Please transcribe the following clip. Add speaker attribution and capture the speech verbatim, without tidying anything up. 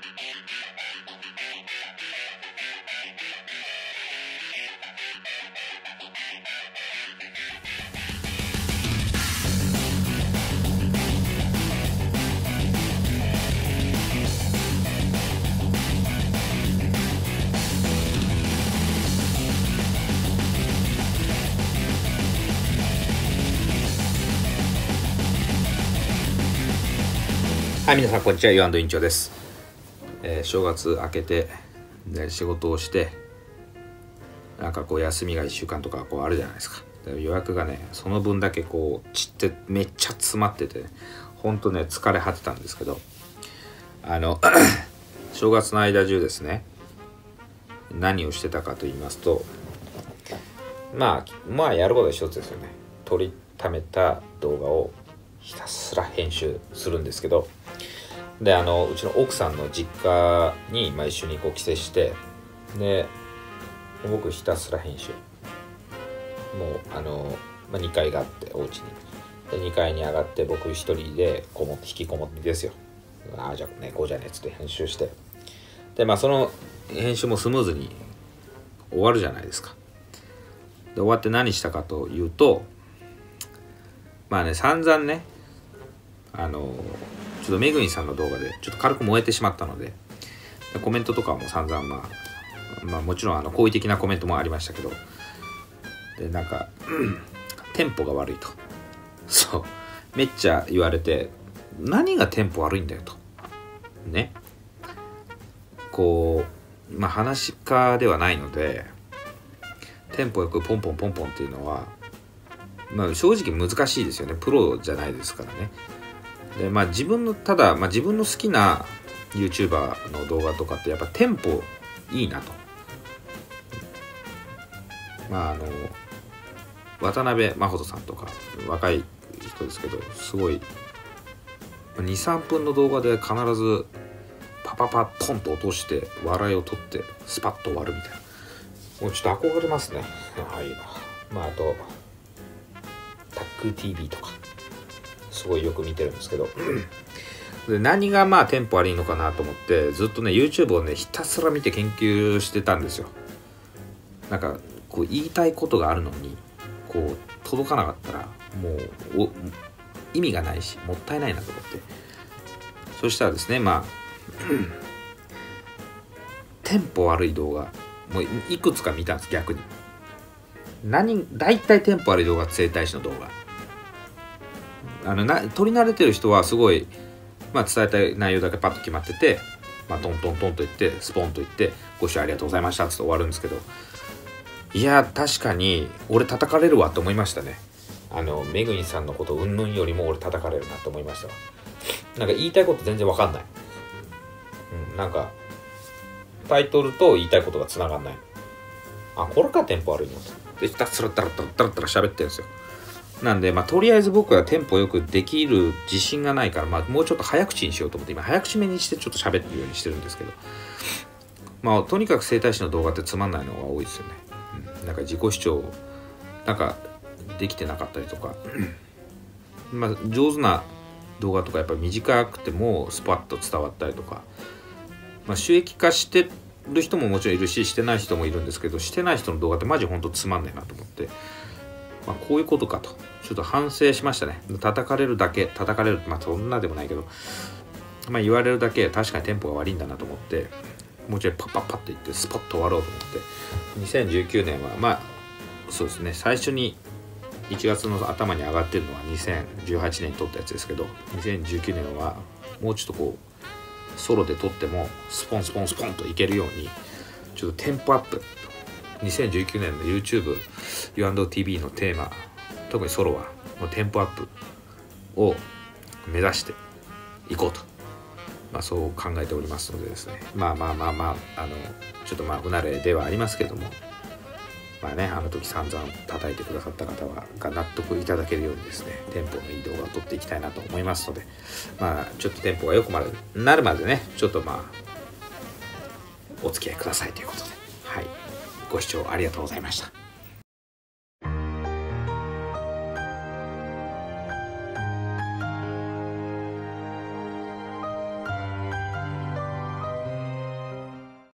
Speaker 1: はい、皆さんこんにちは。ユーアンド委員長です。えー、正月明けて、ね、仕事をしてなんかこう休みがいっしゅうかんとかこうあるじゃないですか。予約がねその分だけこう散ってめっちゃ詰まってて、ね、ほんとね疲れ果てたんですけど、あの正月の間中ですね、何をしてたかと言いますと、まあまあやることは一つですよね。撮りためた動画をひたすら編集するんですけど、であのうちの奥さんの実家に、まあ、一緒にこう帰省して、で僕ひたすら編集、もうあの、まあ、にかいがあってお家にでにかいに上がって僕一人でこもって引きこもってですよ。ああじゃあねこうじゃねっつって編集して、でまあその編集もスムーズに終わるじゃないですか。で終わって何したかというと、まあね散々ねあのちょっとめぐみさんの動画でちょっと軽く燃えてしまったので、コメントとかも散々、まあ、まあもちろんあの好意的なコメントもありましたけど、でなんか、うん、テンポが悪いと、そうめっちゃ言われて、何がテンポ悪いんだよとね、こうまあ話し家ではないのでテンポよくポンポンポンポンっていうのは、まあ、正直難しいですよね。プロじゃないですからね。でまあ自分のただ、まあ、自分の好きな YouTuber の動画とかってやっぱテンポいいなと。まああの渡辺真帆さんとか若い人ですけど、すごいにさんぷんの動画で必ずパパパポンと落として笑いを取ってスパッと終わるみたいな、もうちょっと憧れますね。ああいうの。まああとタック ティーブイ とかすごいよく見てるんですけどで何がまあテンポ悪いのかなと思ってずっとね YouTube をねひたすら見て研究してたんですよ。なんかこう言いたいことがあるのにこう届かなかったらもうお意味がないしもったいないなと思って、そしたらですね、まあテンポ悪い動画もういくつか見たんです。逆に何大体テンポ悪い動画、整体師の動画、あのな撮り慣れてる人はすごい、まあ、伝えたい内容だけパッと決まってて、まあ、トントントンと言ってスポンと言ってご視聴ありがとうございましたって終わるんですけど、いや確かに俺叩かれるわと思いましたね。あのめぐみさんのことうんぬんよりも俺叩かれるなと思いましたわ。なんか言いたいこと全然わかんない、うん、なんかタイトルと言いたいことがつながんない。あ、これかテンポ悪いのでひたすらダラダラダラダラ喋ってるんですよ。なんで、まあ、とりあえず僕はテンポよくできる自信がないから、まあ、もうちょっと早口にしようと思って今早口めにしてちょっと喋ってるようにしてるんですけど、まあとにかく整体師の動画ってつまんないのが多いですよね、うん、なんか自己主張なんかできてなかったりとかまあ上手な動画とかやっぱり短くてもスパッと伝わったりとか、まあ、収益化してる人ももちろんいるししてない人もいるんですけど、してない人の動画ってマジほんとつまんないなと思って、まあ、こういうことかとちょっと反省しましたね。叩かれるだけ叩かれる、まあそんなでもないけど、まあ、言われるだけ確かにテンポが悪いんだなと思って、もうちょいパッパッパッと言ってスポッと終わろうと思って、にせんじゅうきゅうねんはまあそうですね、最初にいちがつの頭に上がってるのはにせんじゅうはちねんに撮ったやつですけど、にせんじゅうきゅうねんはもうちょっとこうソロで撮ってもスポンスポンスポンといけるようにちょっとテンポアップ、にせんじゅうきゅうねんの YouTube ユーアンドティーブイ のテーマ、特にソロはもうテンポアップを目指していこうと、まあ、そう考えておりますのでですね、まあまあまあまああのちょっとまあ不慣れではありますけども、まあね、あの時散々叩いてくださった方はが納得いただけるようにですね、テンポのいい動画を撮っていきたいなと思いますので、まあちょっとテンポが良くなるまでね、ちょっとまあお付き合いくださいということで、はい、ご視聴ありがとうございました。